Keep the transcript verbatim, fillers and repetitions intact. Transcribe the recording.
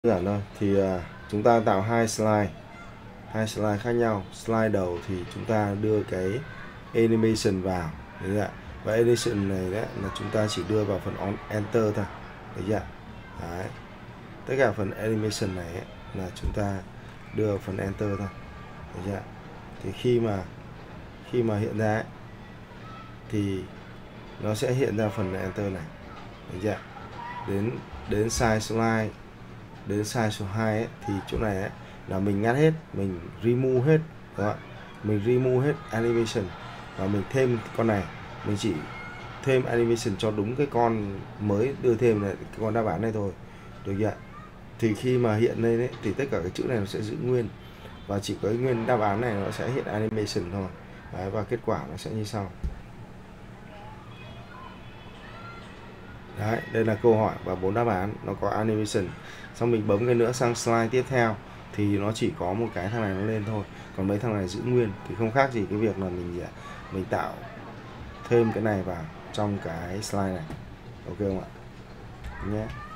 Đơn giản thôi. Thì uh, chúng ta tạo hai slide hai slide khác nhau. Slide đầu thì chúng ta đưa cái animation vào, đấy ạ. Và animation này đấy là chúng ta chỉ đưa vào phần on enter thôi, đấy ạ. Đấy. Tất cả phần animation này ấy, là chúng ta đưa vào phần enter thôi, đấy ạ. Thì khi mà khi mà hiện ra ấy, thì nó sẽ hiện ra phần enter này, đấy ạ. Đến đến size slide đến size số hai ấy, thì chỗ này ấy, là mình ngắt hết, mình remove hết, đó, mình remove hết animation và mình thêm con này, mình chỉ thêm animation cho đúng cái con mới đưa thêm này, cái con đáp án này thôi, được chưa? Thì khi mà hiện lên ấy, thì tất cả cái chữ này nó sẽ giữ nguyên và chỉ có cái nguyên đáp án này nó sẽ hiện animation thôi. Đấy, và kết quả nó sẽ như sau. Đấy, đây là câu hỏi và bốn đáp án, nó có animation. Xong mình bấm cái nữa sang slide tiếp theo thì nó chỉ có một cái thằng này nó lên thôi, còn mấy thằng này giữ nguyên, thì không khác gì cái việc là mình mình tạo thêm cái này vào trong cái slide này. Ok không ạ nhé?